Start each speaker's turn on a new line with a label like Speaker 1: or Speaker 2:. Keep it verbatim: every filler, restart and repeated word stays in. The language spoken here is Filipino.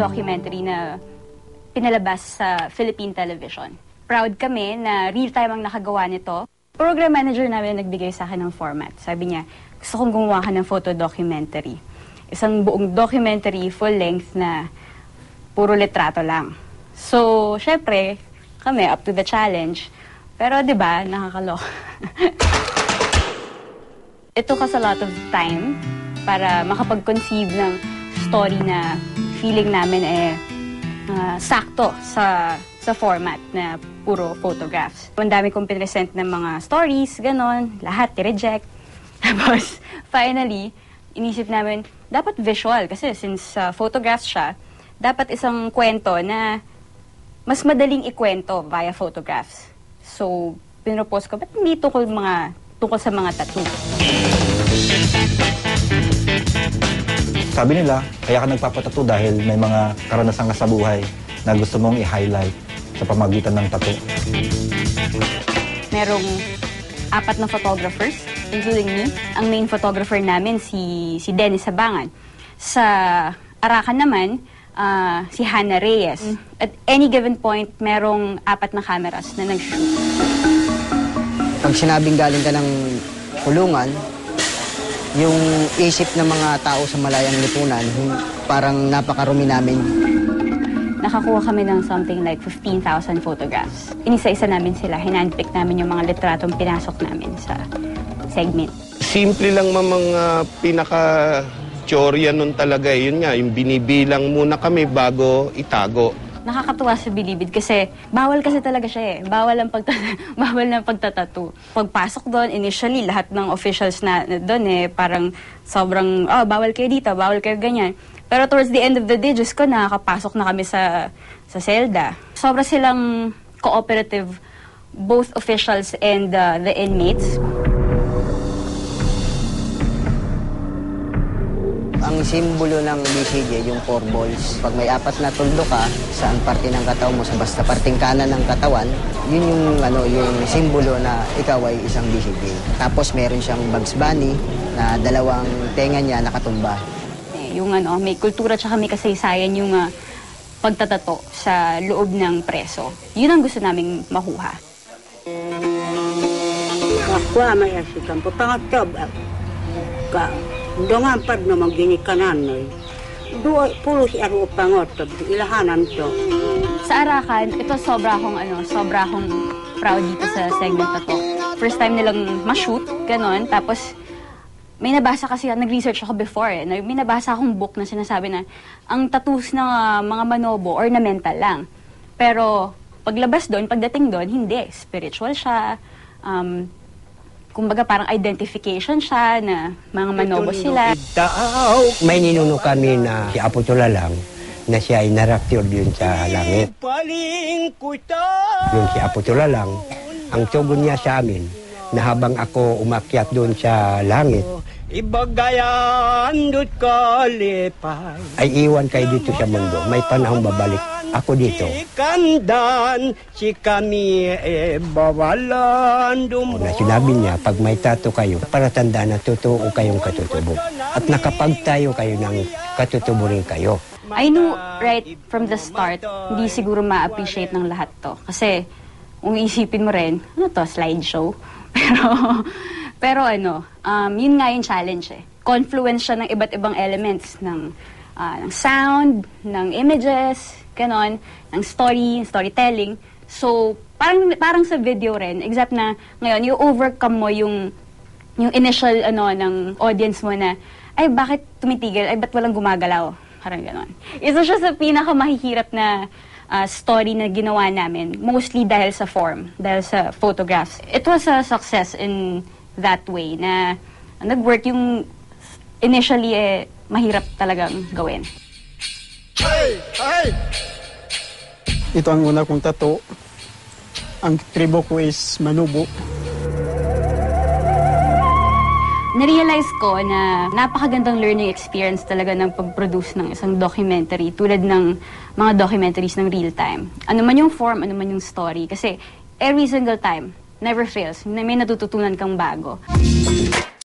Speaker 1: documentary na pinalabas sa Philippine television. Proud kami na real-time ang nakagawa nito. Program manager namin nagbigay sa akin ng format. Sabi niya, gusto kong gumawa ka ng photo documentary. Isang buong documentary, full-length na puro litrato lang. So, syempre, kami up to the challenge. Pero, di ba, nakakaloka. It took us a lot of time para makapag-conceive ng story na feeling namin eh uh, sakto sa sa format na puro photographs. Ang dami kong pinresent ng mga stories, ganon, lahat i-reject. Tapos, finally, inisip namin, dapat visual kasi since uh, photographs siya, dapat isang kwento na mas madaling ikwento via photographs. So, pinropose ko, ba't hindi tungkol, mga, tungkol sa mga tattoo?
Speaker 2: Sabi nila, kaya ka nagpapatattoo dahil may mga karanasan ka sa buhay na gusto mong i-highlight sa pamagitan ng tattoo.
Speaker 1: Merong apat na photographers, including me. Ang main photographer namin, si, si Dennis Sabangan. Sa Arakan naman, uh, si Hannah Reyes. Mm. At any given point, merong apat na cameras na nag-shoot.
Speaker 3: Pag sinabing galing ka ng kulungan, yung isip ng mga tao sa malayang lipunan, parang napakarumi namin.
Speaker 1: Nakakuha kami ng something like fifteen thousand photographs. Inisa-isa namin sila, hinandpick namin yung mga litratong pinasok namin sa segment.
Speaker 4: Simple lang mga pinaka-teorya nun talaga. Yun nga, yung binibilang muna kami bago itago.
Speaker 1: Nakakatuwa sa Bilibid kasi bawal kasi talaga siya eh. Bawal ang pagta bawal ng pagtatattoo. Pagpasok doon, initially, lahat ng officials na, na doon eh, parang sobrang, oh, bawal kayo dito, bawal kayo ganyan. Pero towards the end of the day, Diyos ko, nakakapasok na kami sa, sa selda. Sobra silang cooperative, both officials and uh, the inmates.
Speaker 3: Ang simbolo ng B C J, yung four balls. Pag may apat na tuldok ka, saan parte ng katawan mo, sa basta parting kanan ng katawan, yun yung, ano, yung simbolo na ikaw ay isang B C J. Tapos meron siyang Bugs Bunny na dalawang tenga niya nakatumba.
Speaker 1: Yung ano, may kultura tsaka may kasaysayan yung uh, pagtatato sa loob ng preso. Yun ang gusto naming makuha.
Speaker 5: Ako may asikan po pangatab ka dongan pad na magginikanan eh. Duwa pulo si aro pangatab ilahanan to.
Speaker 1: Sa Arakan, ito sobra akong ano, sobra akong proud dito sa segment na to. First time nilang ma-shoot, ganon, tapos may nabasa kasi, nag-research ako before eh. May nabasa akong book na sinasabi na ang tattoos ng uh, mga manobo, ornamental lang. Pero paglabas doon, pagdating doon, hindi. Spiritual siya. Um, kumbaga parang identification siya na mga manobo sila.
Speaker 6: May ninuno kami na si Apo Tulalang na siya ay naraktir yun sa langit. Yung si Apo Tulalang, ang tugon niya sa amin na habang ako umakyat doon sa langit, ibagayan do't kalipay, ay iwan kayo dito sa mundo. May panahong babalik ako dito. Sikandan, si kami e bawalan dumo. Na sinabi niya, pag may tato kayo, para tandaan na totoo kayong katutubo. At nakapagtayo kayo ng katutubo rin kayo.
Speaker 1: I knew right from the start, hindi siguro ma-appreciate ng lahat to. Kasi, kung isipin mo rin, ano to, slideshow? Pero, pero ano, um, yun nga yung challenge eh. Confluence siya ng iba't ibang elements ng, uh, ng sound, ng images, ganon, ng story, storytelling. So, parang, parang sa video rin, except na ngayon, you overcome mo yung, yung initial ano, ng audience mo na, ay, bakit tumitigil? Ay, ba't walang gumagalaw? Parang ganon. Isa siya sa pinakamahihirap na Uh, story na ginawa namin, mostly dahil sa form, dahil sa photographs. It was a success in that way, na uh, nag-work yung initially eh, mahirap talagang gawin.
Speaker 7: Hey! Hey! Ito ang una kong tattoo. Ang tribo ko is Manubo.
Speaker 1: Narealize ko na napakagandang learning experience talaga ng pag-produce ng isang documentary tulad ng mga documentaries ng real time. Ano man yung form, ano man yung story. Kasi every single time, never fails. May natututunan kang bago.